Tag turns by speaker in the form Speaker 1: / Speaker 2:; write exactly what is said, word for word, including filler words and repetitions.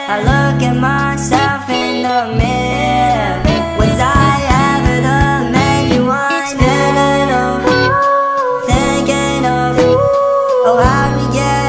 Speaker 1: I look at myself in the mirror. Was I ever the man you wanted? Spinning of, thinking of, oh how'd we get